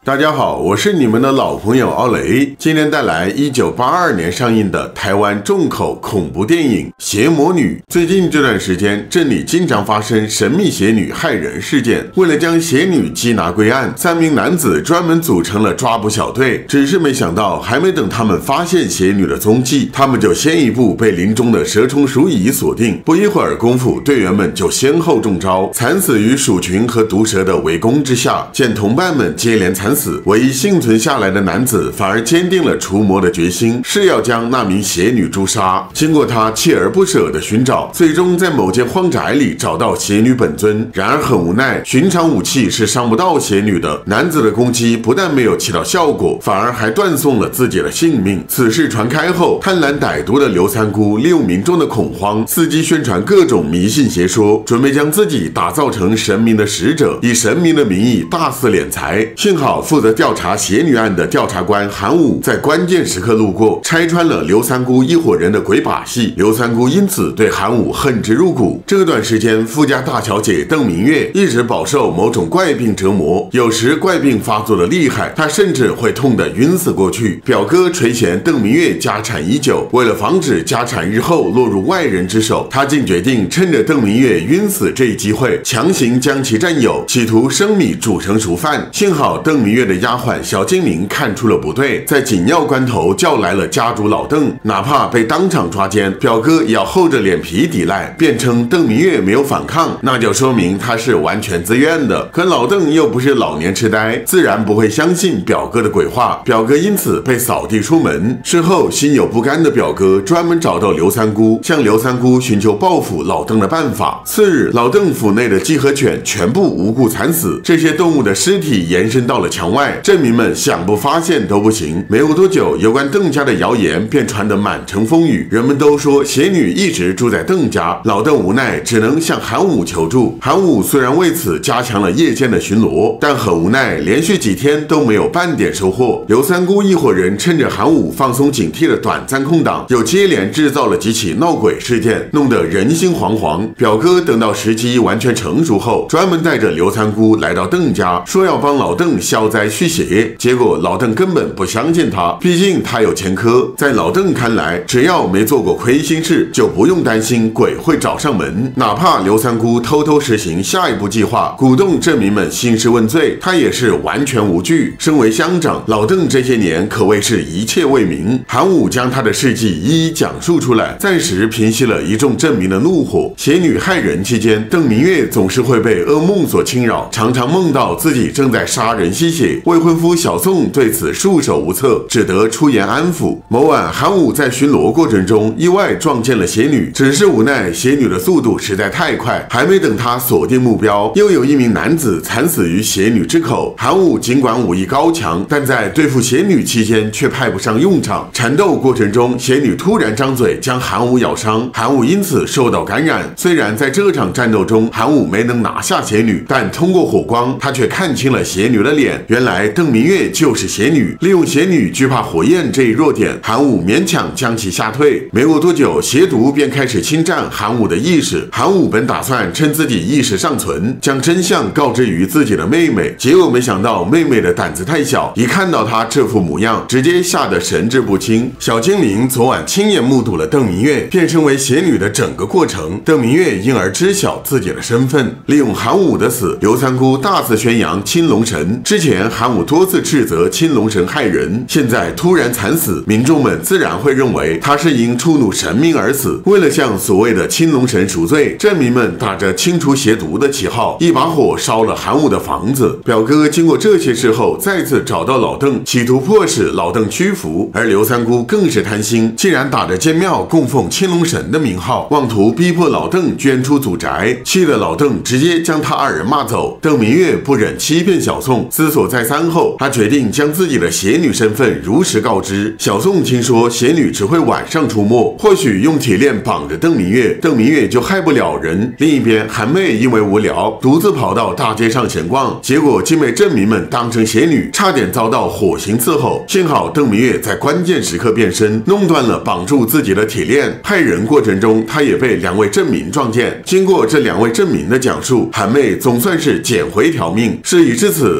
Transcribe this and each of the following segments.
大家好，我是你们的老朋友奥雷，今天带来1982年上映的台湾重口恐怖电影《邪魔女》。最近这段时间，镇里经常发生神秘邪女害人事件。为了将邪女缉拿归案，3名男子专门组成了抓捕小队。只是没想到，还没等他们发现邪女的踪迹，他们就先一步被林中的蛇虫鼠蚁锁定。不一会儿功夫，队员们就先后中招，惨死于鼠群和毒蛇的围攻之下。见同伴们接连惨死，唯一幸存下来的男子反而坚定了除魔的决心，是要将那名邪女诛杀。经过他锲而不舍的寻找，最终在某间荒宅里找到邪女本尊。然而很无奈，寻常武器是伤不到邪女的。男子的攻击不但没有起到效果，反而还断送了自己的性命。此事传开后，贪婪歹毒的刘三姑利用民众的恐慌，伺机宣传各种迷信邪说，准备将自己打造成神明的使者，以神明的名义大肆敛财。幸好负责调查邪女案的调查官韩武在关键时刻路过，拆穿了刘三姑一伙人的鬼把戏。刘三姑因此对韩武恨之入骨。这段时间，富家大小姐邓明月一直饱受某种怪病折磨，有时怪病发作的厉害，她甚至会痛得晕死过去。表哥垂涎邓明月家产已久，为了防止家产日后落入外人之手，他竟决定趁着邓明月晕死这一机会，强行将其占有，企图生米煮成熟饭。幸好邓明月的丫鬟小精灵看出了不对，在紧要关头叫来了家主老邓，哪怕被当场抓奸，表哥也要厚着脸皮抵赖，辩称邓明月没有反抗，那就说明他是完全自愿的。可老邓又不是老年痴呆，自然不会相信表哥的鬼话，表哥因此被扫地出门。事后心有不甘的表哥专门找到刘三姑，向刘三姑寻求报复老邓的办法。次日，老邓府内的鸡和犬全部无故惨死，这些动物的尸体延伸到了墙外，镇民们想不发现都不行。没有多久，有关邓家的谣言便传得满城风雨，人们都说邪女一直住在邓家。老邓无奈，只能向韩武求助。韩武虽然为此加强了夜间的巡逻，但很无奈，连续几天都没有半点收获。刘三姑一伙人趁着韩武放松警惕的短暂空档，又接连制造了几起闹鬼事件，弄得人心惶惶。表哥等到时机完全成熟后，专门带着刘三姑来到邓家，说要帮老邓消灾驱邪。结果老邓根本不相信他，毕竟他有前科。在老邓看来，只要没做过亏心事，就不用担心鬼会找上门。哪怕刘三姑偷偷实行下一步计划，鼓动镇民们兴师问罪，他也是完全无惧。身为乡长，老邓这些年可谓是一切为民。韩武将他的事迹一一讲述出来，暂时平息了一众镇民的怒火。邪女害人期间，邓明月总是会被噩梦所侵扰，常常梦到自己正在杀人吸血。未婚夫小宋对此束手无策，只得出言安抚。某晚，韩武在巡逻过程中意外撞见了邪女，只是无奈邪女的速度实在太快，还没等他锁定目标，又有一名男子惨死于邪女之口。韩武尽管武艺高强，但在对付邪女期间却派不上用场。缠斗过程中，邪女突然张嘴将韩武咬伤，韩武因此受到感染。虽然在这场战斗中韩武没能拿下邪女，但通过火光，他却看清了邪女的脸。原来邓明月就是邪女，利用邪女惧怕火焰这一弱点，韩武勉强将其吓退。没过多久，邪毒便开始侵占韩武的意识。韩武本打算趁自己意识尚存，将真相告知于自己的妹妹，结果没想到妹妹的胆子太小，一看到他这副模样，直接吓得神志不清。小精灵昨晚亲眼目睹了邓明月变身为邪女的整个过程，邓明月因而知晓自己的身份。利用韩武的死，刘三姑大肆宣扬青龙神。之前韩武多次斥责青龙神害人，现在突然惨死，民众们自然会认为他是因触怒神明而死。为了向所谓的青龙神赎罪，镇民们打着清除邪毒的旗号，一把火烧了韩武的房子。表哥经过这些事后，再次找到老邓，企图迫使老邓屈服。而刘三姑更是贪心，竟然打着监庙供奉青龙神的名号，妄图逼迫老邓捐出祖宅。气得老邓直接将他二人骂走。邓明月不忍欺骗小宋，思索再三后，他决定将自己的邪女身份如实告知。小宋听说邪女只会晚上出没，或许用铁链绑着邓明月，邓明月就害不了人。另一边，韩妹因为无聊，独自跑到大街上闲逛，结果竟被镇民们当成邪女，差点遭到火刑伺候。幸好邓明月在关键时刻变身，弄断了绑住自己的铁链。害人过程中，他也被2位镇民撞见。经过这2位镇民的讲述，韩妹总算是捡回条命。事已至此，老邓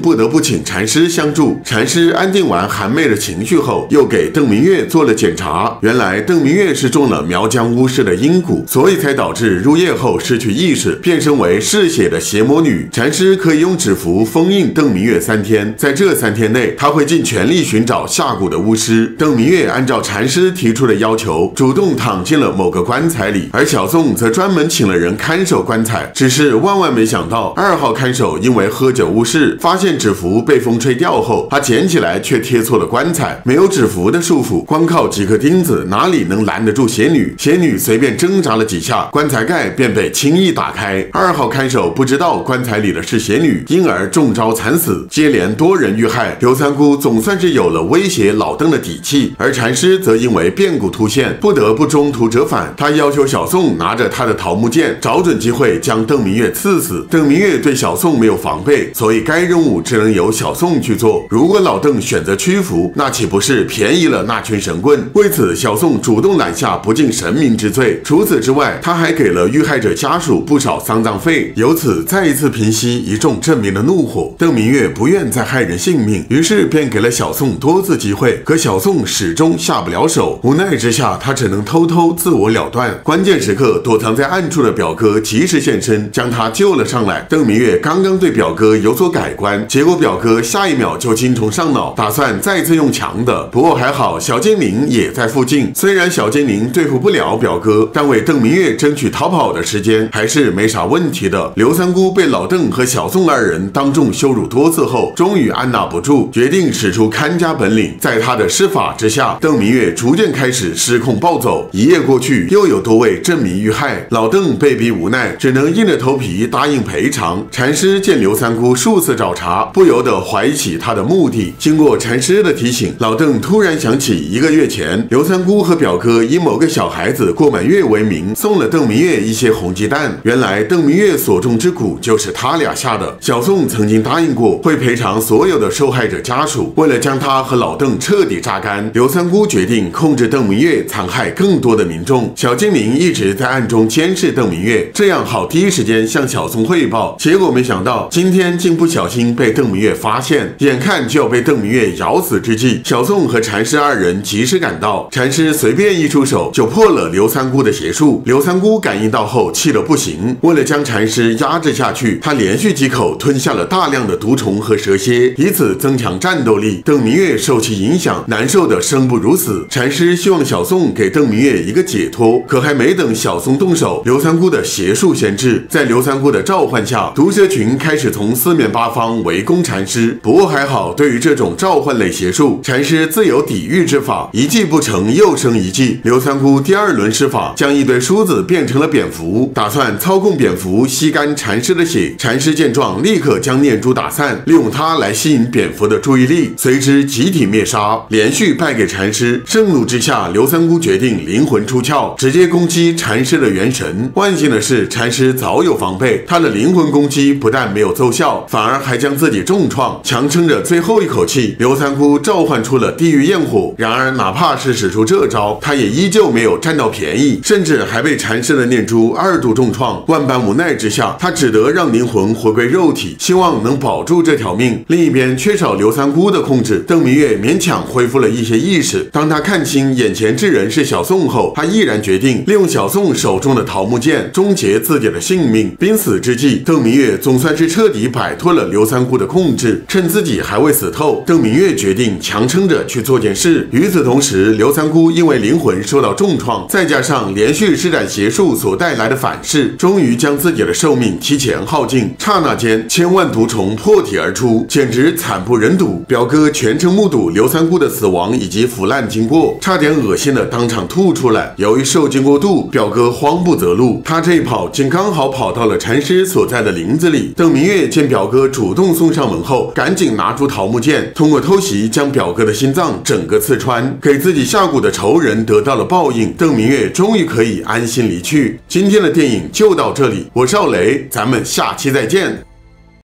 不得不请禅师相助。禅师安定完韩妹的情绪后，又给邓明月做了检查。原来邓明月是中了苗疆巫师的阴蛊，所以才导致入夜后失去意识，变身为嗜血的邪魔女。禅师可以用纸符封印邓明月3天，在这3天内，他会尽全力寻找下蛊的巫师。邓明月按照禅师提出的要求，主动躺进了某个棺材里，而小宋则专门请了人看守棺材。只是万万没想到，2号看守因为喝酒误事，发现纸符被风吹掉后，他捡起来却贴错了棺材。没有纸符的束缚，光靠几颗钉子哪里能拦得住邪女？邪女随便挣扎了几下，棺材盖便被轻易打开。2号看守不知道棺材里的是邪女，因而中招惨死。接连多人遇害，刘三姑总算是有了威胁老邓的底气。而禅师则因为变故突现，不得不中途折返。他要求小宋拿着他的桃木剑，找准机会将邓明月刺死。邓明月对小宋没有防备，所以该任务只能由小宋去做。如果老邓选择屈服，那岂不是便宜了那群神棍？为此，小宋主动揽下不敬神明之罪。除此之外，他还给了遇害者家属不少丧葬费，由此再一次平息一众镇民的怒火。邓明月不愿再害人性命，于是便给了小宋多次机会，可小宋始终下不了手。无奈之下，他只能偷偷自我了断。关键时刻，躲藏在暗处的表哥及时现身，将他救了上来。邓明月刚刚对表哥有所改观，结果表哥下一秒就精虫上脑，打算再次用强的。不过还好，小精灵也在附近。虽然小精灵对付不了表哥，但为邓明月争取逃跑的时间还是没啥问题的。刘三姑被老邓和小宋2人当众羞辱多次后，终于按捺不住，决定使出看家本领。在他的施法之下，邓明月逐渐开始失控暴走。一夜过去，又有多位镇民遇害，老邓被逼无奈，只能硬着头皮答应赔偿。禅师见刘三姑数次找茬，不由得怀疑起他的目的。经过禅师的提醒，老邓突然想起1个月前，刘三姑和表哥以某个小孩子过满月为名，送了邓明月一些红鸡蛋。原来邓明月所中之蛊就是他俩下的。小宋曾经答应过会赔偿所有的受害者家属。为了将他和老邓彻底榨干，刘三姑决定控制邓明月，残害更多的民众。小精灵一直在暗中监视邓明月，这样好第一时间向小宋汇报。结果没想到今天竟不小心被邓明月发现，眼看就要被邓明月咬死之际，小宋和禅师2人及时赶到。禅师随便一出手就破了刘三姑的邪术。刘三姑感应到后气得不行，为了将禅师压制下去，他连续几口吞下了大量的毒虫和蛇蝎，以此增强战斗力。邓明月受其影响，难受的生不如死。禅师希望小宋给邓明月一个解脱，可还没等小宋动手，刘三姑的邪术先至。在刘三姑的召唤下，毒蛇群开始从4面8方围攻禅师。不过还好，对于这种召唤类邪术，禅师自有抵御之法，一计不成又生一计。刘三姑第2轮施法，将一堆梳子变成了蝙蝠，打算操控蝙蝠吸干禅师的血。禅师见状，立刻将念珠打散，利用它来吸引蝙蝠的注意力，随之集体灭杀，连续败给禅师。盛怒之下，刘三姑决定灵魂出窍，直接攻击禅师的元神。万幸的是，禅师早有防备，他的灵魂攻击不但没有奏效，反而还将自己重创。强撑着最后一口气，刘三姑召唤出了地狱焰火。然而哪怕是使出这招，他也依旧没有占到便宜，甚至还被禅师的念珠2度重创。万般无奈之下，他只得让灵魂回归肉体，希望能保住这条命。另一边，缺少刘三姑的控制，邓明月勉强恢复了一些意识。当他看清眼前之人是小宋后，他毅然决定利用小宋手中的桃木剑终结自己的性命。濒死之际，邓明月总算是彻底摆脱了刘三姑的控制。趁自己还未死透，邓明月决定强撑着去做件事。与此同时，刘三姑因为灵魂受到重创，再加上连续施展邪术所带来的反噬，终于将自己的寿命提前耗尽。刹那间，千万毒虫破体而出，简直惨不忍睹。表哥全程目睹刘三姑的死亡以及腐烂经过，差点恶心的当场吐出来。由于受惊过度，表哥慌不择路，他这一跑竟刚好跑到了禅师所在的林子里。邓明月见表哥主动送上门后，赶紧拿出桃木剑，通过偷袭将表哥的心脏整个刺穿，给自己下蛊的仇人得到了报应。邓明月终于可以安心离去。今天的电影就到这里，我是奥雷，咱们下期再见。